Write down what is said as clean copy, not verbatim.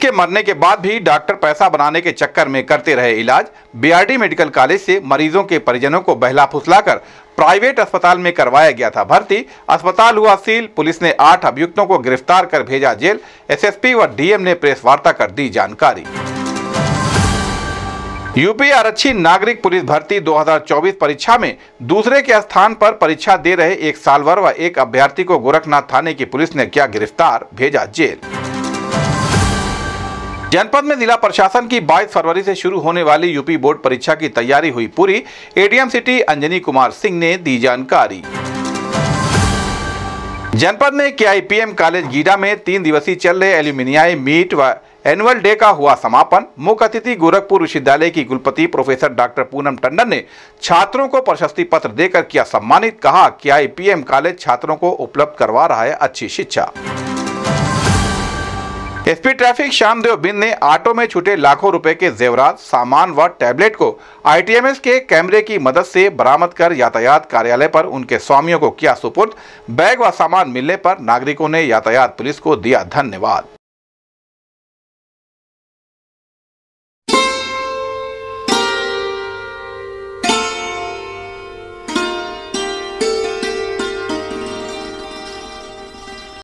जिसके मरने के बाद भी डॉक्टर पैसा बनाने के चक्कर में करते रहे इलाज। बीआरडी मेडिकल कॉलेज से मरीजों के परिजनों को बहला फुसलाकर प्राइवेट अस्पताल में करवाया गया था भर्ती। अस्पताल हुआ सील। पुलिस ने 8 अभियुक्तों को गिरफ्तार कर भेजा जेल। एसएसपी व डीएम ने प्रेस वार्ता कर दी जानकारी। यूपी आरक्षी नागरिक पुलिस भर्ती 2024 परीक्षा में दूसरे के स्थान पर परीक्षा दे रहे एक सालभर व एक अभ्यर्थी को गोरखनाथ थाने की पुलिस ने किया गिरफ्तार, भेजा जेल। जनपद में जिला प्रशासन की 22 फरवरी से शुरू होने वाली यूपी बोर्ड परीक्षा की तैयारी हुई पूरी। एडीएम सिटी अंजनी कुमार सिंह ने दी जानकारी। जनपद में केआईपीएम कॉलेज गीडा में 3 दिवसीय चल रहे एल्यूमिनियाई मीट व एनुअल डे का हुआ समापन। मुख्य अतिथि गोरखपुर विश्वविद्यालय की कुलपति प्रोफेसर डॉक्टर पूनम टंडन ने छात्रों को प्रशस्ति पत्र देकर किया सम्मानित। कहा कि केआईपीएम कॉलेज छात्रों को उपलब्ध करवा रहा है अच्छी शिक्षा। एसपी ट्रैफिक श्यामदेव बिंद ने ऑटो में छूटे लाखों रुपए के जेवरात, सामान व टैबलेट को आईटीएमएस के कैमरे की मदद से बरामद कर यातायात कार्यालय पर उनके स्वामियों को किया सुपुर्द। बैग व सामान मिलने पर नागरिकों ने यातायात पुलिस को दिया धन्यवाद।